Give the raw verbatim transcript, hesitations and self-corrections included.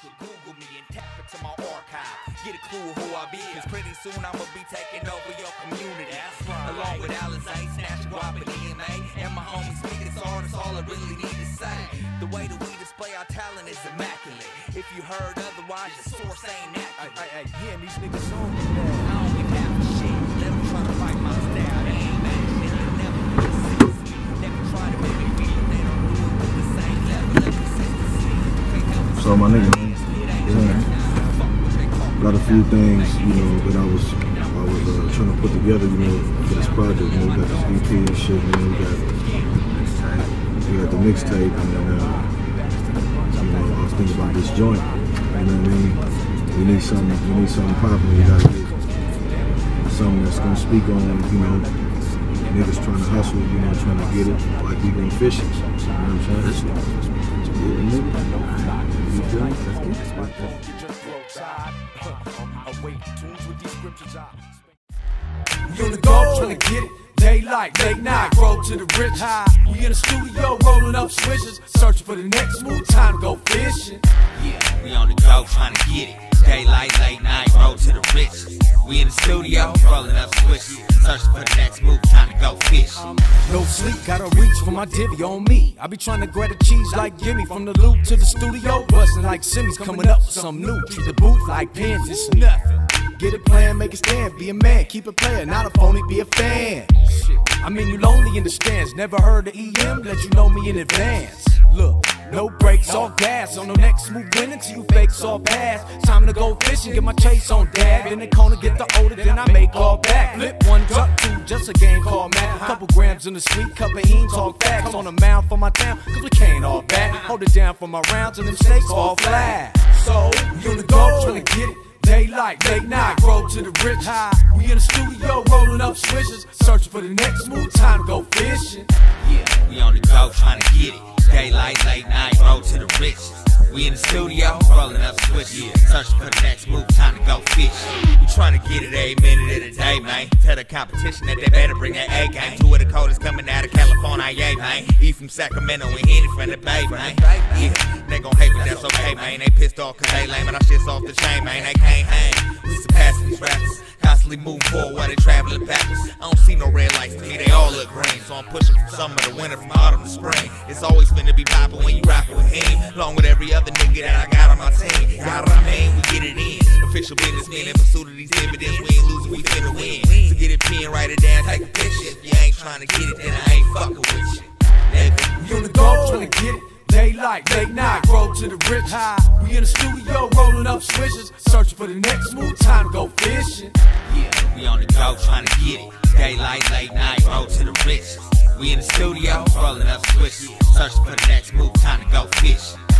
could Google me and tap into my archive. Get a clue who I be, cause pretty soon I'ma be taking over your community. Right. Along with Alizé, Snatch, Guap, and E M A, and my homies speaking star, that's all I really need to say. The way that we display our talent is immaculate. If you heard otherwise, your source ain't accurate. Hey, hey, yeah, these niggas on me, man. I don't give half a shit. Let them try to write my style. They ain't mad shit. They never be six. Never try to make me feel they don't do it with the same level of consistency. So my nigga, yeah, got a few things, you know, that I was I was uh, trying to put together, you know, for this project. You know, we got this E P and shit, you know, we got we got the mixtape, and then uh, you know, I was thinking about this joint. You know what I mean? We need something, we need something popping. We gotta get something that's gonna speak on, you know, niggas trying to hustle, you know, trying to get it like we been fishing. You know what I'm saying? Yeah, nigga. You feel me? Let's get it. We on the go, trying to get it. Daylight, late night, grow to the rich. We in the studio, rolling up switches, searching for the next move, time to go fishing. Yeah, we on the go, trying to get it. Daylight, late night, roll to the riches. We in the studio, rolling up switches, searching for the next move, time to go fishing. No sleep, gotta reach for my divvy on me. I be trying to grab the cheese like gimme, from the loop to the studio, busting like simmies, coming up with something new. Treat the booth like pins, it's nothing. Get it playing, make it stand, be a man, keep it playing, not a phony, be a fan. Shit. I mean, you lonely in the stands, never heard of E M, let you know me in advance. Look, no brakes, all gas, on the next move winning till you fakes all pass. Time to go fishing, get my chase on dad. In the corner, get the older, then I make all back. Flip one, duck two, just a game called Mac. Couple grams in the sweet, cup of heen, talk facts. On the mound for my town, cause we can't all back. Hold it down for my rounds and them snakes all flat. So, we on the go, trying to get it. Daylight, late night, grow to the rich. We in the studio, rolling up switches, searching for the next move, time to go fishing. Yeah, we on the go, trying to get it. Daylight, late night, roll to the riches. We in the studio, rolling up switches, searching for the next move, time to go fishing. We trying to get it every minute of the day, man. Tell the competition that they better bring that A game. Two of the coldest coming out of California, yeah, man. E from Sacramento and Henny from the Bay, man. Yeah, they gon' hate, but that's okay, man. They pissed off cause they lame and our shit's off the chain, man. They can't hang. We surpassing these rappers, constantly moving forward while they traveling backwards. I don't see no red lights to me, they all look green. So I'm pushing from summer to winter, from autumn to spring. It's always finna be poppin' when you rockin' with him, along with every other nigga that I got on my team. You know what I mean? We get it in. Official businessmen in pursuit of these dividends. We ain't losing, we finna win. So get it pen, write it down, take a picture. If you ain't trying to get it, then I ain't fucking with you. Nigga. We on the go, trying to get it. Daylight, late night, grow to the rich. We in the studio, rolling up switches, searching for the next move, time to go fishing. Yeah, we on the go, trying to get it. Daylight, late night, roll to the riches. We in the studio, rolling up switches, searching for the next move, time to go fishing.